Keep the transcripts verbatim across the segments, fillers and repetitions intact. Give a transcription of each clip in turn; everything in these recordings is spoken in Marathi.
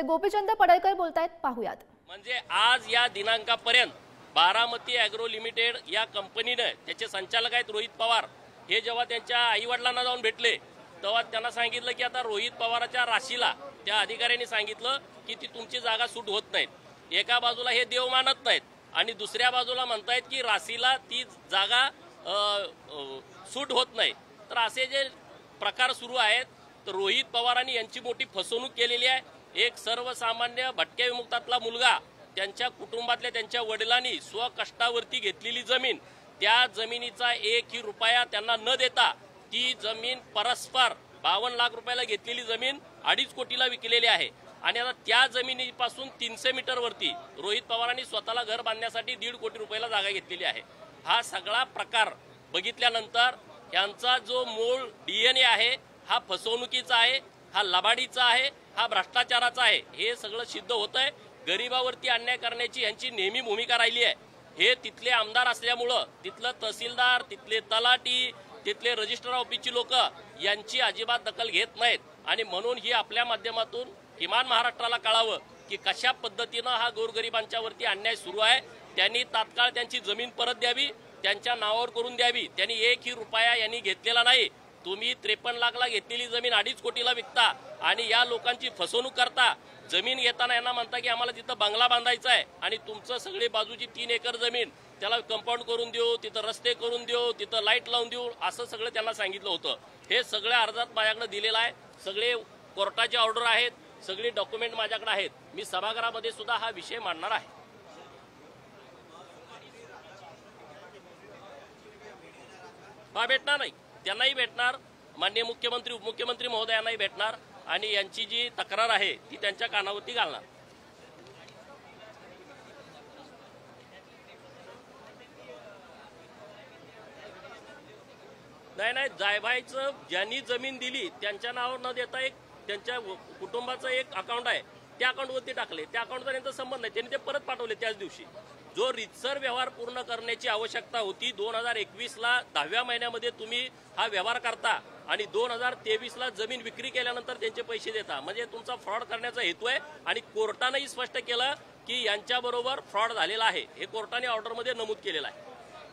गोपीचंद पडळकर बोलतायत, पाहूयात। म्हणजे आज या दिनांकापर्यंत बारामती ॲग्रो लिमिटेड या कंपनीने त्याचे संचालक आहेत रोहित पवार, हे जेव्हा त्यांच्या आई वडिलांना जाऊन भेटले तेव्हा त्यांना सांगितलं की आता रोहित पवाराच्या राशीला त्या अधिकाऱ्यांनी सांगितलं की ती तुमची जागा सूट होत नाहीत। एका बाजूला हे देव मानत नाहीत आणि दुसऱ्या बाजूला म्हणतायत की राशीला ती जागा सूट होत नाही। तर असे जे प्रकार सुरू आहेत तर रोहित पवारांनी यांची मोठी फसवणूक केलेली आहे। एक सर्वसामान्य भटक्या विमुक्तातला मुलगा, त्यांच्या कुटुंबातल्या त्यांच्या वडिलांनी स्वकष्टावरती घेतलेली जमीन, त्या जमिनीचा एकही रुपया त्यांना न देता ती जमीन परस्पर बावन्न लाख रुपयाला घेतलेली जमीन अडीच कोटीला विकलेली आहे। आणि आता त्या जमिनीपासून तीनशे मीटर वरती रोहित पवारांनी स्वतःला घर बांधण्यासाठी दीड कोटी रुपयाला जागा घेतलेली आहे। हा सगळा प्रकार बघितल्यानंतर यांचा जो मूळ डीएनए आहे हा फसवणुकीचा आहे, हा लबाडीचा आहे, हा भ्रष्टाचाराचा आहे, हे सगळं सिद्ध होत आहे। गरिबावरती अन्याय करण्याची यांची नेहमी भूमिका राहिली आहे। हे तिथले आमदार असल्यामुळं तिथलं तहसीलदार, तिथले तलाठी, तिथले रजिस्ट्रार ऑफिसची लोक यांची अजिबात दखल घेत नाहीत आणि म्हणून ही आपल्या माध्यमातून किमान महाराष्ट्राला कळावं की कशा पद्धतीनं हा गोरगरिबांच्या वरती अन्याय सुरू आहे। त्यांनी तात्काळ त्यांची जमीन परत द्यावी, त्यांच्या नावावर करून द्यावी। त्यांनी एकही रुपया यांनी घेतलेला नाही। तुम्ही त्रेपन्न लाखला घेतलेली जमीन अडीच कोटीला विकता आणि या लोकांची फसवणूक करता। जमीन घेताना यांना म्हणता की आम्हाला तिथं बंगला बांधायचा आहे आणि तुमचं सगळी बाजूची तीन एकर जमीन त्याला कंपाऊंड करून देऊ, तिथं रस्ते करून देऊ, तिथं लाईट लावून देऊ, असं सगळं त्यांना सांगितलं होतं। हे सगळ्या अर्जात माझ्याकडे दिलेलं आहे, सगळे कोर्टाचे ऑर्डर आहेत, सगळे डॉक्युमेंट माझ्याकडे आहेत। मी सभागृहामध्ये सुद्धा हा विषय मांडणार आहे। हा भेटणार नाही, त्यांनाही भेटणार, माननीय मुख्यमंत्री उपमुख्यमंत्री महोदयांनाही भेटणार आणि यांची जी तक्रार आहे ती त्यांच्या कानावरती घालणार। नाही नाही जायभाईचं ज्यांनी जमीन दिली त्यांच्या नावावर न देता एक त्यांच्या कुटुंबाचं एक अकाउंट आहे, त्या अकाउंटवरती टाकले, त्या अकाउंटचा त्यांचा संबंध नाही, त्यांनी ते परत पाठवले त्याच दिवशी। जो रितसर व्यवहार पूर्ण करण्याची आवश्यकता होती दोन हजार एकवीस ला दहाव्या महिन्यामध्ये तुम्ही हा व्यवहार करता आणि दोन हजार तेवीस ला जमीन विक्री केल्यानंतर त्यांचे पैसे देता, म्हणजे तुमचा फ्रॉड करण्याचा हेतू आहे। आणि कोर्टानेही स्पष्ट केलं की यांच्याबरोबर फ्रॉड झालेला आहे, हे कोर्टाने ऑर्डरमध्ये नमूद केलेलं आहे।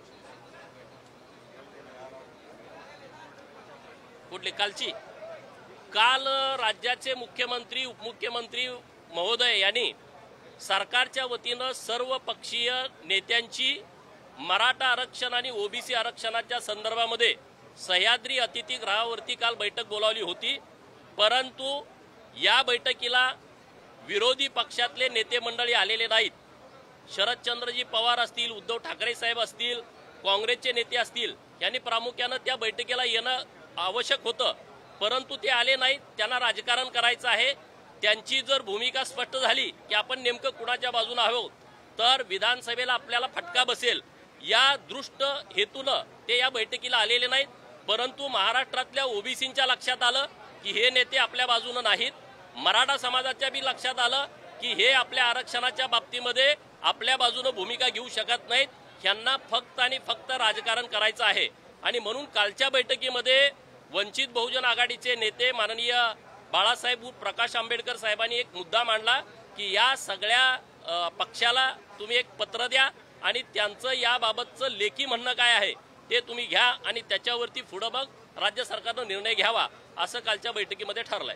कुठली कालची? काल राज्याचे मुख्यमंत्री उपमुख्यमंत्री महोदय यांनी सरकारच्या वतीनं सर्व पक्षीय नेत्यांची मराठा आरक्षण आणि ओबीसी आरक्षणाच्या संदर्भामध्ये सह्याद्री अतिथीगृहावरती काल बैठक बोलावली होती। परंतु या बैठकीला विरोधी पक्षातले नेते मंडळी आलेले नाहीत। शरदचंद्रजी पवार असतील, उद्धव ठाकरे साहेब असतील, काँग्रेसचे नेते असतील, यांनी प्रामुख्यानं त्या बैठकीला येणं आवश्यक होतं, परंतु ते आले नाहीत। त्यांना राजकारण करायचं आहे। त्यांची जर भूमिका स्पष्ट झाली की आपण नेमकं कुणाच्या बाजूने आहोत तर विधानसभेला आपल्याला फटका बसेल, या दृष्ट हेतूनं ते या बैठकीला आलेले नाहीत। परंतु महाराष्ट्रातल्या ओबीसींच्या लक्षात आलं की हे नेते आपल्या बाजूने नाहीत, मराठा समाजाच्या बी लक्षात आलं की हे आपल्या आरक्षणाच्या बाबतीमध्ये आपल्या बाजूने भूमिका घेऊ शकत नाहीत, ह्यांना फक्त आणि फक्त राजकारण करायचं आहे। आणि म्हणून कालच्या बैठकीमध्ये वंचित बहुजन आघाडीचे नेते माननीय बाळासाहेब प्रकाश आंबेडकर साहेबांनी एक मुद्दा मांडला की या सगळ्या पक्षाला तुम्ही एक पत्र द्या आणि त्यांचं याबाबतचं लेखी म्हणणं काय आहे ते तुम्ही घ्या आणि त्याच्यावरती पुढे मग राज्य सरकारनं निर्णय घ्यावा, असं कालच्या बैठकीमध्ये ठरलंय।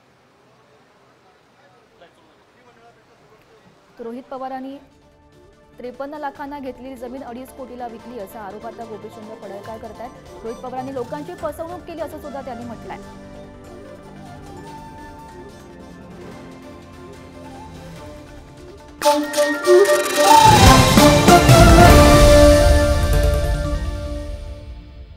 रोहित पवारांनी त्रेपन्न लाखांना घेतलेली जमीन अडीच कोटीला विकली असा आरोप आता गोपीचंद पडळकर करतायत। रोहित पवारांनी लोकांची फसवणूक केली असं सुद्धा त्यांनी म्हटलंय। Thank you.